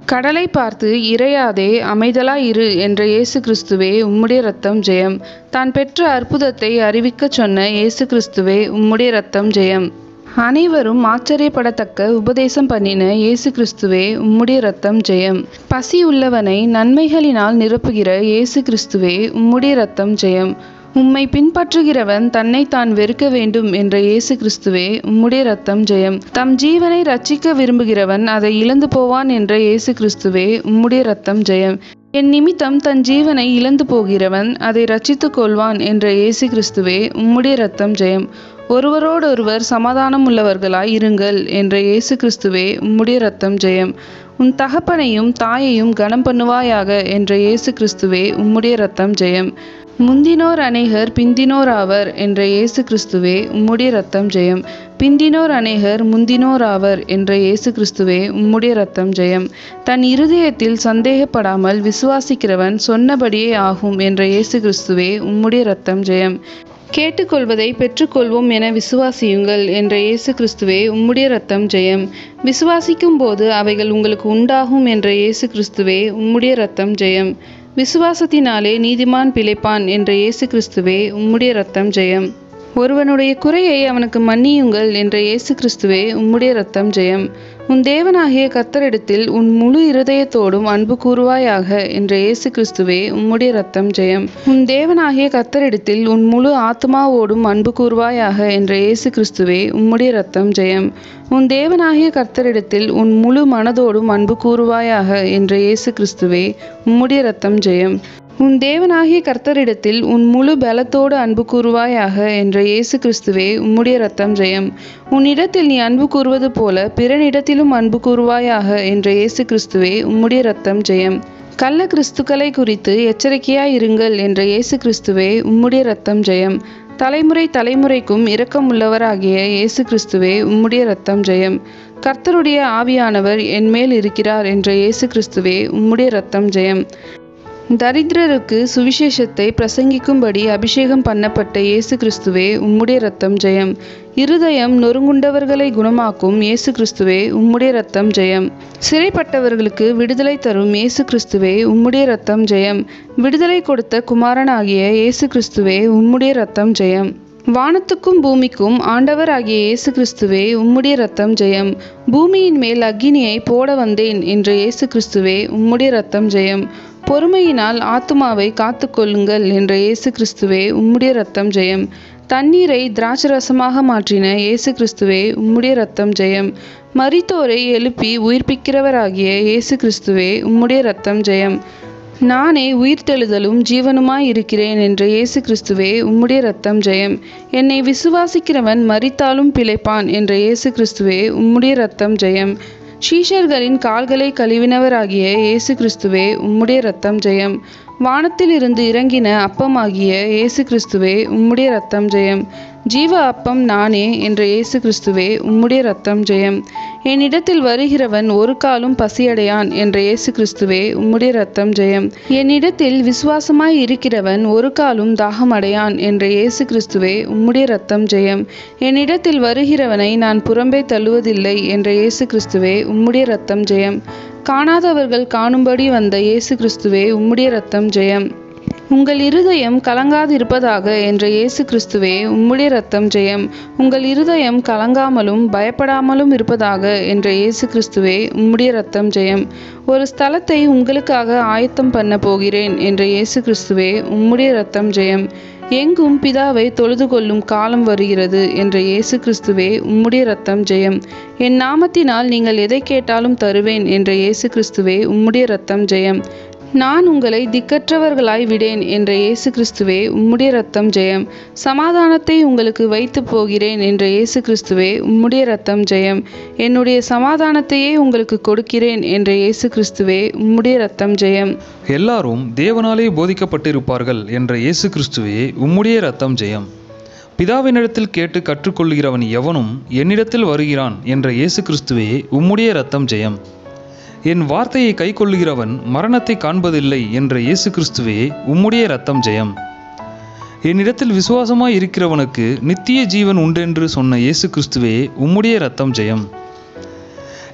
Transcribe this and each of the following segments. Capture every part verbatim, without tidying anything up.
கடலை பார்த்து இறையாதே அமைதலாய் இரு என்ற இயேசு கிறிஸ்துவே உம்முடைய இரத்தம் ஜெயம். தான் பெற்ற அற்புதத்தை அறிவிக்கச் சொன்ன இயேசு கிறிஸ்துவே உம்முடைய இரத்தம் ஜெயம். அனைவரும் ஆச்சரியப்படத்தக்க உபதேசம் பண்ணின இயேசு கிறிஸ்துவே உம்முடைய இரத்தம் ஜெயம். பசி உள்ளவனை நன்மைகளினால் நிரப்புகிற இயேசு கிறிஸ்துவே உம்முடைய இரத்தம் ஜெயம். உம்மை பின்பற்றுகிறவன் தன்னை தான் வெறுக்க வேண்டும் என்ற இயேசு கிறிஸ்துவே உம்முடைய இரத்தம் ஜெயம். தம் ஜீவனை ரட்சிக்க விரும்புகிறவன் அதை இழந்து போவான் என்ற இயேசு கிறிஸ்துவே உம்முடைய இரத்தம் ஜெயம். என் நிமித்தம் தன் ஜீவனை இழந்து போகிறவன் அதை ரட்சித்துக் கொள்வான் என்ற இயேசு கிறிஸ்துவே உம்முடைய இரத்தம் ஜெயம். ஒருவரோடொருவர் சமாதானம் உள்ளவர்களாய் இருங்கள் என்ற இயேசு கிறிஸ்துவே உம்முடைய இரத்தம் ஜெயம். உன் தகப்பனையும் தாயையும் கனம் பண்ணுவாயாக என்ற இயேசு கிறிஸ்துவே உம்முடைய இரத்தம் ஜெயம். முந்தினோர் அநேகர் பிந்தினோர் ஆவர் என்ற இயேசு கிறிஸ்துவே உம்முடைய இரத்தம் ஜெயம். பிந்தினோர் அநேகர் முந்தினோர் ஆவர் என்ற இயேசு கிறிஸ்துவே உம்முடைய இரத்தம் ஜெயம். தன் இருதயத்தில் சந்தேகப்படாமல் விசுவாசிக்கிறவன் சொன்னபடியே ஆகும் என்ற இயேசு கிறிஸ்துவே உம்முடைய இரத்தம் ஜெயம். கேட்டுக்கொள்வதை பெற்றுக்கொள்வோம் என விசுவாசியுங்கள் என்ற இயேசு கிறிஸ்துவே உம்முடைய இரத்தம் ஜெயம். விசுவாசிக்கும் போது அவைகள் உங்களுக்கு உண்டாகும் என்ற இயேசு கிறிஸ்துவே உம்முடைய இரத்தம் ஜெயம். விசுவாசத்தினாலே நீதிமான் பிழைப்பான் என்ற இயேசு கிறிஸ்துவே உம்முடைய இரத்தம் ஜெயம். ஒருவனுடைய குறையை அவனுக்கு மன்னியுங்கள் என்ற இயேசு கிறிஸ்துவே உம்முடைய இரத்தம் ஜெயம். உன் தேவனாகிய கர்த்தரிடத்தில் உன் முழு இருதயத்தோடும் அன்பு கூறுவாயாக என்ற இயேசு கிறிஸ்துவே உம்முடைய இரத்தம் ஜெயம். உன் தேவனாகிய கர்த்தரிடத்தில் உன் முழு ஆத்மாவோடும் அன்பு கூறுவாயாக என்ற இயேசு கிறிஸ்துவே உம்முடைய இரத்தம் ஜெயம். உன் தேவனாகிய கர்த்தரிடத்தில் உன் முழு மனதோடும் அன்பு கூறுவாயாக என்ற இயேசு கிறிஸ்துவே உம்முடைய இரத்தம் ஜெயம். உன் தேவனாகிய கர்த்தரிடத்தில் உன் முழு பலத்தோடு அன்பு கூறுவாயாக என்ற இயேசு கிறிஸ்துவே உம்முடைய இரத்தம் ஜெயம். உன்னிடத்தில் நீ அன்பு கூறுவது போல பிறனிடத்திலும் அன்பு கூறுவாயாக என்ற இயேசு கிறிஸ்துவே உம்முடைய இரத்தம் ஜெயம். கள்ள கிறிஸ்துக்களை குறித்து எச்சரிக்கையாய் இருங்கள் என்ற இயேசு கிறிஸ்துவே உம்முடைய இரத்தம் ஜெயம். தலைமுறை தலைமுறைக்கும் இரக்கமுள்ளவராகிய இயேசு கிறிஸ்துவே உம்முடைய இரத்தம் ஜெயம். கர்த்தருடைய ஆவியானவர் என்மேல் இருக்கிறார் என்ற இயேசு கிறிஸ்துவே உம்முடைய இரத்தம் ஜெயம். தரித்திரருக்கு சுவிசேஷத்தை பிரசங்கிக்கும்படி அபிஷேகம் பண்ணப்பட்ட இயேசு கிறிஸ்துவே உம்முடைய இரத்தம் ஜெயம். இருதயம் நொறுங்குண்டவர்களை குணமாக்கும் இயேசு கிறிஸ்துவே உம்முடைய இரத்தம் ஜெயம். சிறைப்பட்டவர்களுக்கு விடுதலை தரும் இயேசு கிறிஸ்துவே உம்முடைய இரத்தம் ஜெயம். விடுதலை கொடுத்த குமாரனாகிய இயேசு கிறிஸ்துவே உம்முடைய இரத்தம் ஜெயம். வானத்துக்கும் பூமிக்கும் ஆண்டவர் ஆகிய இயேசு கிறிஸ்துவே உம்முடைய இரத்தம் ஜெயம். பூமியின் மேல் அக்கினியை போட வந்தேன் என்ற இயேசு கிறிஸ்துவே உம்முடைய இரத்தம் ஜெயம். பொறுமையினால் ஆத்துமாவை காத்து கொள்ளுங்கள் என்ற இயேசு கிறிஸ்துவே உம்முடைய இரத்தம் ஜெயம். தண்ணீரை திராட்சரசமாக மாற்றின இயேசு கிறிஸ்துவே உம்முடைய இரத்தம் ஜெயம். மரித்தோரை எழுப்பி உயிர்ப்பிக்கிறவராகிய இயேசு கிறிஸ்துவே உம்முடைய இரத்தம் ஜெயம். நானே உயிர்த்தெழுதலும் ஜீவனுமாய் இருக்கிறேன் என்ற இயேசு கிறிஸ்துவே உம்முடைய இரத்தம் ஜெயம். என்னை விசுவாசிக்கிறவன் மரித்தாலும் பிழைப்பான் என்ற இயேசு கிறிஸ்துவே உம்முடைய இரத்தம் ஜெயம். சீஷர்களின் கால்களை கழுவினவராகிய இயேசு கிறிஸ்துவே உம்முடைய இரத்தம் ஜெயம். வானத்தில் இருந்து இறங்கின அப்பமாகிய இயேசு கிறிஸ்துவே உம்முடைய இரத்தம் ஜெயம். ஜீவ அப்பம் நானே என்ற இயேசு கிறிஸ்துவே உம்முடைய இரத்தம் ஜெயம். என்னிடத்தில் வருகிறவன் ஒரு காலும் பசியடையான் என்ற இயேசு கிறிஸ்துவே உம்முடைய இரத்தம் ஜெயம். என்னிடத்தில் விசுவாசமாய் இருக்கிறவன் ஒரு காலும் தாகமடையான் என்ற இயேசு கிறிஸ்துவே உம்முடைய இரத்தம் ஜெயம். என்னிடத்தில் வருகிறவனை நான் புறம்பே தள்ளுவதில்லை என்ற இயேசு கிறிஸ்துவே உம்முடைய இரத்தம் ஜெயம். காணாதவர்கள் காணும்படி வந்த இயேசு கிறிஸ்துவே உம்முடைய இரத்தம் ஜெயம். உங்கள் இருதயம் கலங்காது இருப்பதாக என்ற இயேசு கிறிஸ்துவே உம்முடைய இரத்தம் ஜெயம். உங்கள் இருதயம் கலங்காமலும் பயப்படாமலும் இருப்பதாக என்ற இயேசு கிறிஸ்துவே உம்முடைய இரத்தம் ஜெயம். ஒரு ஸ்தலத்தை உங்களுக்காக ஆயத்தம் பண்ண போகிறேன் என்ற இயேசு கிறிஸ்துவே உம்முடைய இரத்தம் ஜெயம். எங்கும் பிதாவை தொழுது கொள்ளும் காலம் வருகிறது என்ற இயேசு கிறிஸ்துவே உம்முடைய இரத்தம் ஜெயம். என் நாமத்தினால் நீங்கள் எதை கேட்டாலும் தருவேன் என்ற இயேசு கிறிஸ்துவே உம்முடைய இரத்தம் ஜெயம். நான் உங்களை திக்கற்றவர்களாய் விடேன் என்ற இயேசு கிறிஸ்துவே உம்முடைய இரத்தம் ஜெயம். சமாதானத்தை உங்களுக்கு வைத்து போகிறேன் என்ற இயேசு கிறிஸ்துவே உம்முடைய இரத்தம் ஜெயம். என்னுடைய சமாதானத்தையே உங்களுக்கு கொடுக்கிறேன் என்ற இயேசு கிறிஸ்துவே உம்முடைய இரத்தம் ஜெயம். எல்லாரும் தேவனாலே போதிக்கப்பட்டிருப்பார்கள் என்ற இயேசு கிறிஸ்துவே உம்முடைய இரத்தம் ஜெயம். பிதாவினிடத்தில் கேட்டு கற்றுக்கொள்கிறவன் எவனும் என்னிடத்தில் வருகிறான் என்ற இயேசு கிறிஸ்துவே உம்முடைய இரத்தம் ஜெயம். என் வார்த்தையை கை கொள்ளுகிறவன் மரணத்தை காண்பதில்லை என்ற இயேசு கிறிஸ்துவே உம்முடைய இரத்தம் ஜெயம். என்னிடத்தில் விசுவாசமாய் இருக்கிறவனுக்கு நித்திய ஜீவன் உண்டென்று சொன்ன இயேசு கிறிஸ்துவே உம்முடைய இரத்தம் ஜெயம்.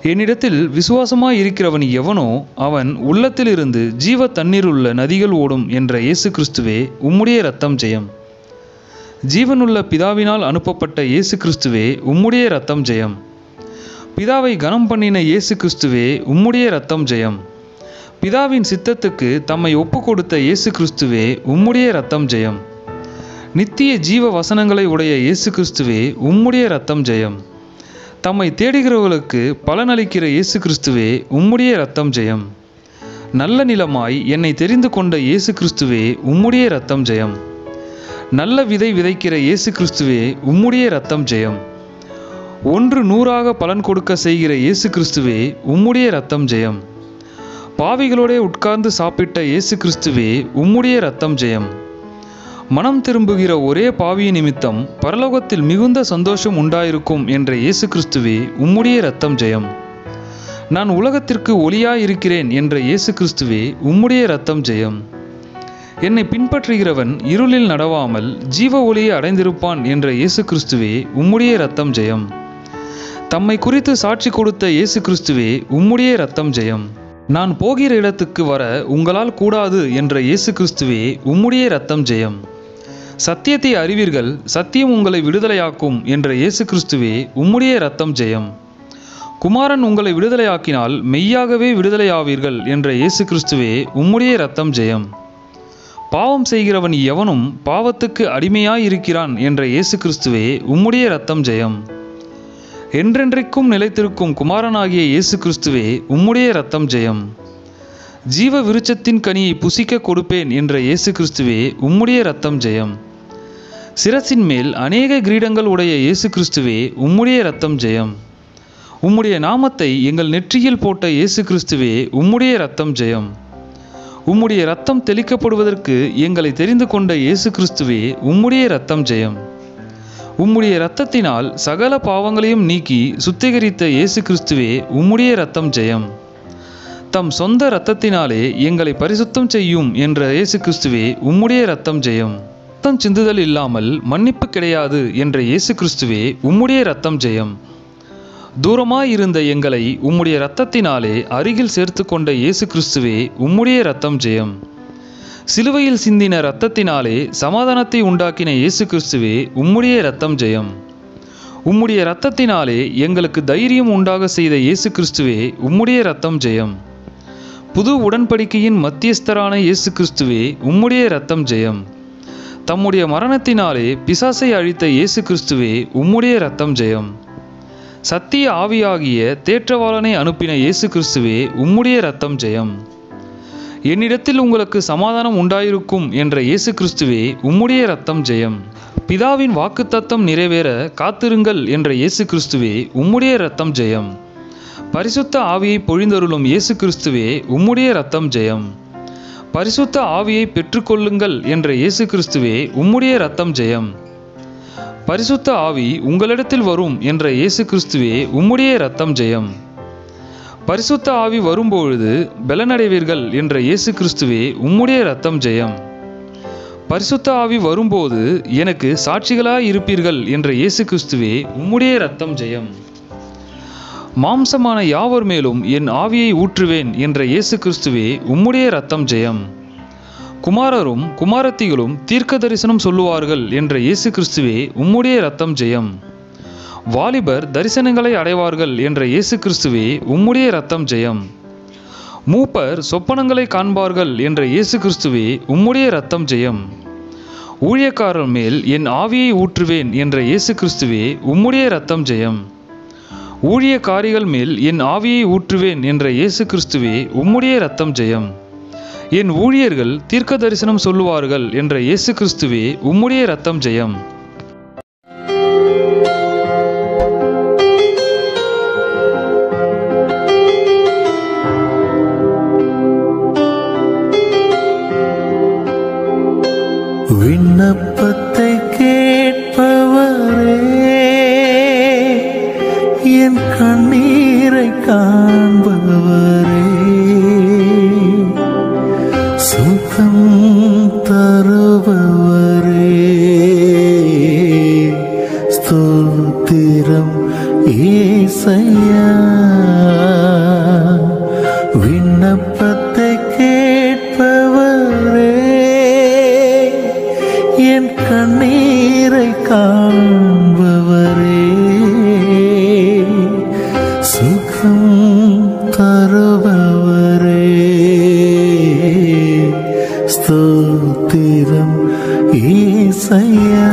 என்னிடத்தில் விசுவாசமாய் இருக்கிறவன் எவனோ அவன் உள்ளத்திலிருந்து ஜீவ தண்ணீருள்ள நதிகள் ஓடும் என்ற இயேசு கிறிஸ்துவே உம்முடைய இரத்தம் ஜெயம். ஜீவனுள்ள பிதாவினால் அனுப்பப்பட்ட இயேசு கிறிஸ்துவே உம்முடைய இரத்தம் ஜெயம். பிதாவை கனம் பண்ணின இயேசு கிறிஸ்துவே உம்முடைய இரத்தம் ஜெயம். பிதாவின் சித்தத்துக்கு தம்மை ஒப்பு கொடுத்த இயேசு கிறிஸ்துவே உம்முடைய இரத்தம் ஜெயம். நித்திய ஜீவ வசனங்களை உடைய இயேசு கிறிஸ்துவே உம்முடைய இரத்தம் ஜெயம். தம்மை தேடுகிறவர்களுக்கு பலனளிக்கிற இயேசு கிறிஸ்துவே உம்முடைய இரத்தம் ஜெயம். நல்ல நிலமாய் என்னை தெரிந்து கொண்ட இயேசு கிறிஸ்துவே உம்முடைய இரத்தம் ஜெயம். நல்ல விதை விதைக்கிற இயேசு கிறிஸ்துவே உம்முடைய இரத்தம் ஜெயம். ஒன்று நூறாக பலன் கொடுக்க செய்கிற இயேசு கிறிஸ்துவே உம்முடைய இரத்தம் ஜெயம். பாவிகளோடே உட்கார்ந்து சாப்பிட்ட இயேசு கிறிஸ்துவே உம்முடைய இரத்தம் ஜெயம். மனம் திரும்புகிற ஒரே பாவிய நிமித்தம் பரலோகத்தில் மிகுந்த சந்தோஷம் உண்டாயிருக்கும் என்ற இயேசு கிறிஸ்துவே உம்முடைய இரத்தம் ஜெயம். நான் உலகத்திற்கு ஒளியாயிருக்கிறேன் என்ற இயேசு கிறிஸ்துவே உம்முடைய இரத்தம் ஜெயம். என்னை பின்பற்றுகிறவன் இருளில் நடவாமல் ஜீவ ஒளியை அடைந்திருப்பான் என்ற இயேசு கிறிஸ்துவே உம்முடைய இரத்தம் ஜெயம். தம்மை குறித்து சாட்சி கொடுத்த இயேசு கிறிஸ்துவே உம்முடைய இரத்தம் ஜெயம். நான் போகிற இடத்துக்கு வர உங்களால் கூடாது என்ற இயேசு கிறிஸ்துவே உம்முடைய இரத்தம் ஜெயம். சத்தியத்தை அறிவீர்கள், சத்தியம் உங்களை விடுதலையாக்கும் என்ற இயேசு கிறிஸ்துவே உம்முடைய இரத்தம் ஜெயம். குமாரன் உங்களை விடுதலையாக்கினால் மெய்யாகவே விடுதலையாவீர்கள் என்ற இயேசு கிறிஸ்துவே உம்முடைய இரத்தம் ஜெயம். பாவம் செய்கிறவன் எவனும் பாவத்துக்கு அடிமையாயிருக்கிறான் என்ற இயேசு கிறிஸ்துவே உம்முடைய இரத்தம் ஜெயம். என்றென்றைக்கும் நிலைத்திருக்கும் குமாரனாகிய இயேசு கிறிஸ்துவே உம்முடைய இரத்தம் ஜெயம். ஜீவ விருட்சத்தின் கனியை புசிக்க கொடுப்பேன் என்ற இயேசு கிறிஸ்துவே உம்முடைய இரத்தம் ஜெயம். சிரசின் மேல் அநேக கிரீடங்கள் உடைய இயேசு கிறிஸ்துவே உம்முடைய இரத்தம் ஜெயம். உம்முடைய நாமத்தை எங்கள் நெற்றியில் போட்ட இயேசு கிறிஸ்துவே உம்முடைய இரத்தம் ஜெயம். உம்முடைய இரத்தம் தெளிக்கப்படுவதற்கு எங்களை தெரிந்து கொண்ட இயேசு கிறிஸ்துவே உம்முடைய இரத்தம் ஜெயம். உம்முடைய இரத்தத்தினால் சகல பாவங்களையும் நீக்கி சுத்திகரித்த இயேசு கிறிஸ்துவே உம்முடைய இரத்தம் ஜெயம். தம் சொந்த இரத்தத்தினாலே எங்களை பரிசுத்தம் செய்யும் என்ற இயேசு கிறிஸ்துவே உம்முடைய இரத்தம் ஜெயம். இரத்தம் சிந்துதல் இல்லாமல் மன்னிப்பு கிடையாது என்ற இயேசு கிறிஸ்துவே உம்முடைய இரத்தம் ஜெயம். தூரமாயிருந்த எங்களை உம்முடைய இரத்தத்தினாலே அருகில் சேர்த்து கொண்ட இயேசு கிறிஸ்துவே உம்முடைய இரத்தம் ஜெயம். சிலுவையில் சிந்தின இரத்தத்தினாலே சமாதானத்தை உண்டாக்கின இயேசு கிறிஸ்துவே உம்முடைய இரத்தம் ஜெயம். உம்முடைய இரத்தத்தினாலே எங்களுக்கு தைரியம் உண்டாக செய்த இயேசு கிறிஸ்துவே உம்முடைய இரத்தம் ஜெயம். புது உடன்படிக்கையின் மத்தியஸ்தரான இயேசு கிறிஸ்துவே உம்முடைய இரத்தம் ஜெயம். தம்முடைய மரணத்தினாலே பிசாசை அழித்த இயேசு கிறிஸ்துவே உம்முடைய இரத்தம் ஜெயம். சத்திய ஆவியாகிய தேற்றவாளனை அனுப்பின இயேசு கிறிஸ்துவே உம்முடைய இரத்தம் ஜெயம். என்னிடத்தில் உங்களுக்கு சமாதானம் உண்டாயிருக்கும் என்ற இயேசு கிறிஸ்துவே உம்முடைய இரத்தம் ஜெயம். பிதாவின் வாக்குத்தத்தம் நிறைவேற காத்திருங்கள் என்ற இயேசு கிறிஸ்துவே உம்முடைய இரத்தம் ஜெயம். பரிசுத்த ஆவியை பொழிந்தருளும் இயேசு கிறிஸ்துவே உம்முடைய இரத்தம் ஜெயம். பரிசுத்த ஆவியை பெற்றுக்கொள்ளுங்கள் என்ற இயேசு கிறிஸ்துவே உம்முடைய இரத்தம் ஜெயம். பரிசுத்த ஆவி உங்களிடத்தில் வரும் என்ற இயேசு கிறிஸ்துவே உம்முடைய இரத்தம் ஜெயம். பரிசுத்த ஆவி வரும்பொழுது பலனடைவீர்கள் என்ற இயேசு கிறிஸ்துவே உம்முடைய இரத்தம் ஜெயம். பரிசுத்த ஆவி வரும்போது எனக்கு சாட்சிகளாய் இருப்பீர்கள் என்ற இயேசு கிறிஸ்துவே உம்முடைய இரத்தம் ஜெயம். மாம்சமான யாவர் மேலும் என் ஆவியை ஊற்றுவேன் என்ற இயேசு கிறிஸ்துவே உம்முடைய இரத்தம் ஜெயம். குமாரரும் குமாரத்திகளும் தீர்க்க தரிசனம் சொல்லுவார்கள் என்ற இயேசு கிறிஸ்துவே உம்முடைய இரத்தம் ஜெயம். வாலிபர் தரிசனங்களை அடைவார்கள் என்ற இயேசு கிறிஸ்துவே உம்முடைய இரத்தம் ஜெயம். மூப்பர் சொப்பனங்களை காண்பார்கள் என்ற இயேசு கிறிஸ்துவே உம்முடைய இரத்தம் ஜெயம். ஊழியக்காரர் மேல் என் ஆவியை ஊற்றுவேன் என்ற இயேசு கிறிஸ்துவே உம்முடைய இரத்தம் ஜெயம். ஊழியக்காரிகள் மேல் என் ஆவியை ஊற்றுவேன் என்ற இயேசு கிறிஸ்துவே உம்முடைய இரத்தம் ஜெயம். என் ஊழியர்கள் தீர்க்க தரிசனம் சொல்லுவார்கள் என்ற இயேசு கிறிஸ்துவே உம்முடைய இரத்தம் ஜெயம். விண்ணப்பத்தை கேட்பவரே, என் கண்ணீரை காண்பவரே, சுகம் தருபவரே, ஸ்தோத்திரம் ஏசையா, விண்ணப்பத்தை கேட்பவரே, என் கண்ணீரை காண்பவரே, சுகம் தருபவரே, ஸ்தோத்திரம் ஏசையா.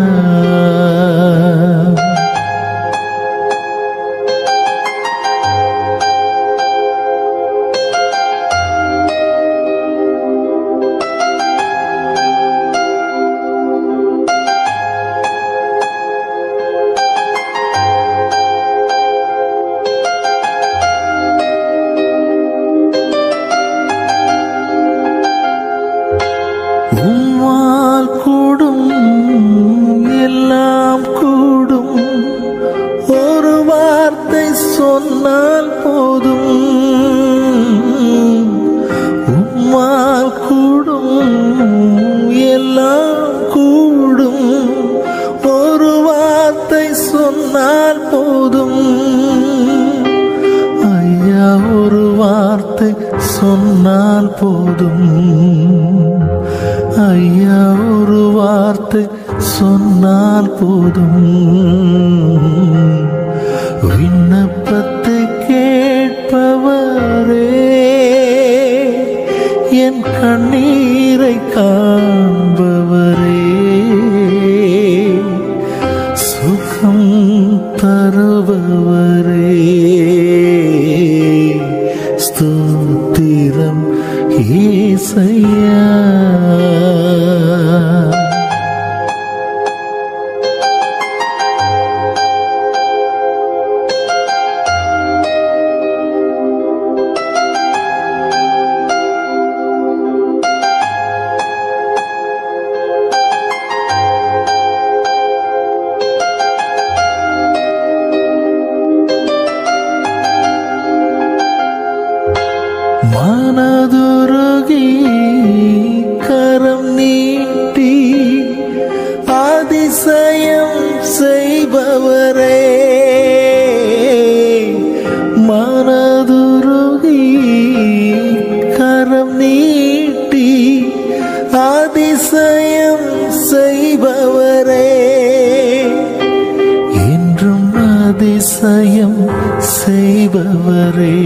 உம்மால் கூடும், எல்லாம் கூடும், ஒரு வார்த்தை சொன்னால் போதும். உம்மால் கூடும், எல்லாம் கூடும், ஒரு வார்த்தை சொன்னால் போதும். ஐயா, ஒரு வார்த்தை சொன்னால் போதும். ஐயா, ஒரு வார்த்தை சொன்னால் போதும். விண்ணப்பத்தை கேட்பவரே, என் கண்ணீரை காண்பவரே, சுகம் தருபவரே, ஸ்தோத்திரம் ஏசையா. மனதுருகி கரம் நீட்டி அதிசயம் செய்பவரே, மனதுருகி கரம் நீட்டி அதிசயம் செய்பவரே, என்றும் அதிசயம் செய்பவரே,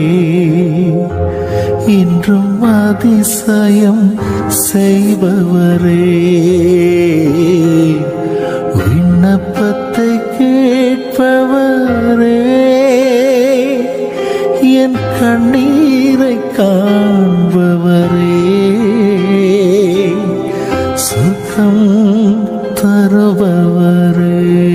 இன்றும் அதிசயம் செய்பவரே, விண்ணப்பத்தை கேட்பவரே, என் கண்ணீரை காண்பவரே, சுகம் தருபவரே.